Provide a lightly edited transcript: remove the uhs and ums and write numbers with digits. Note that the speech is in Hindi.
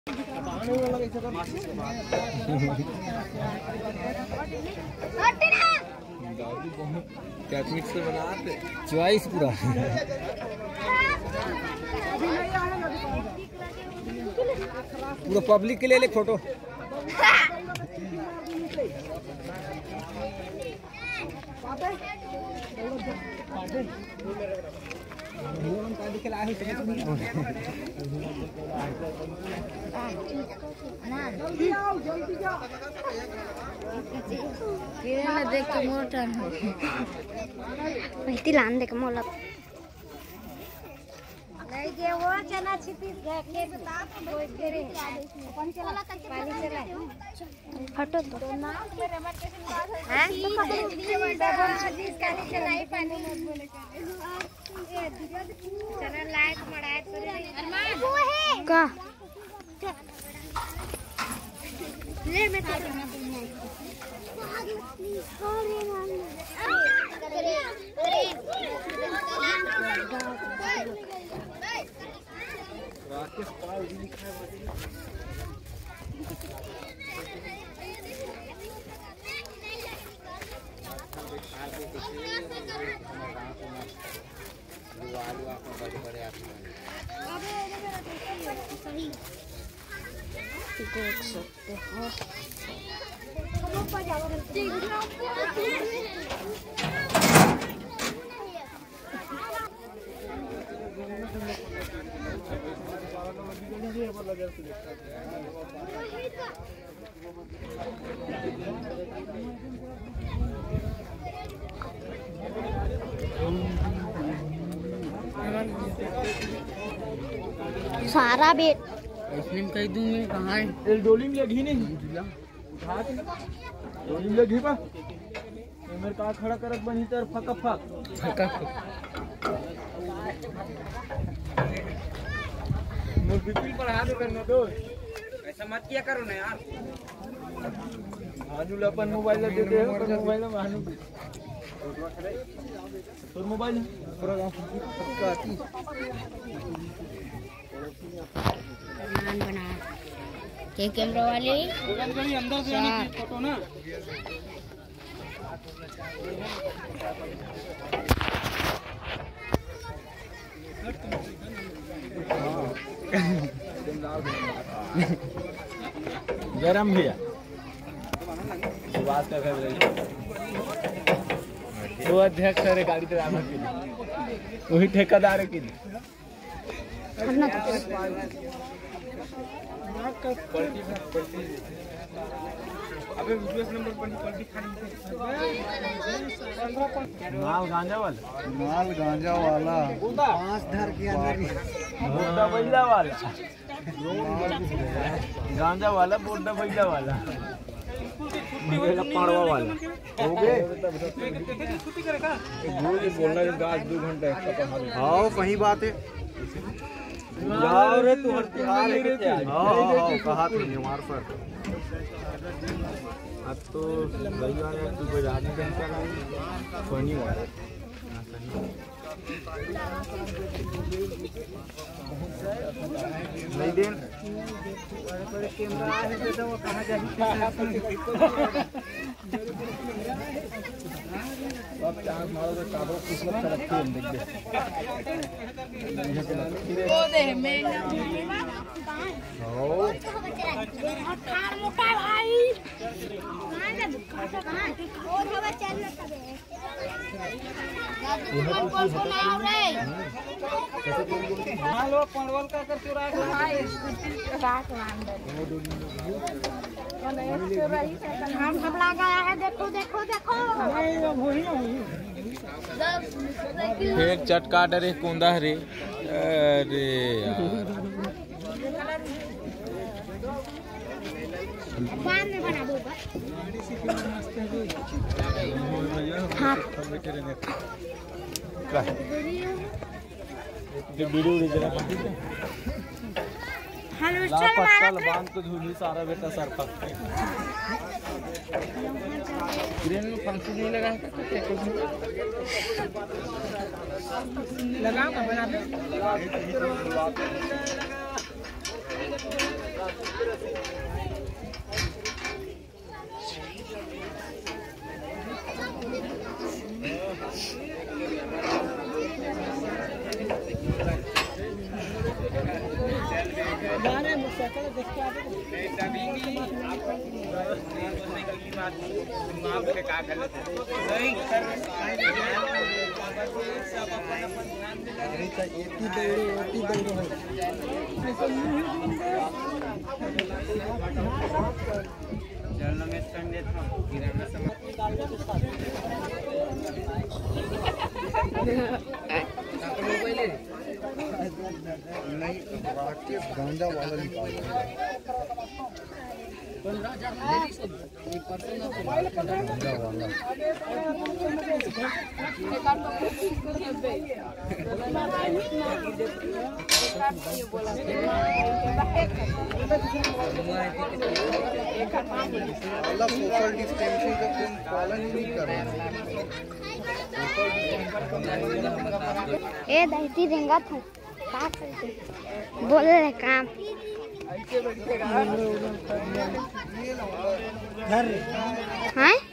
कैटमिट से बनाते चॉइस पूरा। पूरा पब्लिक के लिए ले फोटो। देख के मोटा लान देख मोला नहीं के वो चना छिपी खेत ताप बोल करे पानी चला हटो तो नाम मेरे मत हैं जिसका चलाई पानी मत बोले चना लाइट मड़ाए वो है का ले मैं तो राकेश पाल जी लिखा है देख सकते हो सारा बेट इसमें कह दूं मैं कहाँ है डोली में लगी नहीं डोली में लगी पा मेरे का खड़ा करत बनी तर फका फक मोर बिल्कुल पर हाथ करना दो ऐसा मत किया करो ना यार। हानुल अपन मोबाइल दे दे मोबाइल में हानु तो मोबाइल पूरा पक्का आती बना के कैमरा वाले अंदर से आने की फोटो ना गरम भैया सुभाष का घर वो अध्यक्ष है गाड़ी ड्राइवर के लिए वही ठेकेदार के लिए अबे नंबर पलटी खानी माल गांजा वाला 5 धर के अंदर बोर्डा बैला वाला गांजा वाला बोर्डा बैला वाला पाड़वा वाला हो गए बोलना आज 2 घंटे हाँ कहीं बात है रे तू हाल कहा तूने हमारे पर अब तो रविवार है तू कोई रात नहीं कर फनी वाला नहीं दिन कैमरा है तो वो कहाँ जाए अब चांस मारो तो काबो किस्मत रखती है देख दे वो दे मैं हो कार मोटा भाई कहां और हवा चल रहा है हेलो पंडवल का कर चुरा के भाई रात अंदर हम लगाया है देखो फिर चटका डरे कूदा रे अरे यार बांध को झूली सारा बेटा सर पर ग्रेन में फंसी नहीं लगा लगा बना नहीं राकेश गांजा वाला निकाल गांजा वाला सोशल डिस्टेंसिंग का कोई पालन ही नहीं कर रहा ए दहती देंगा तू का करते बोल रहे काम घर हैं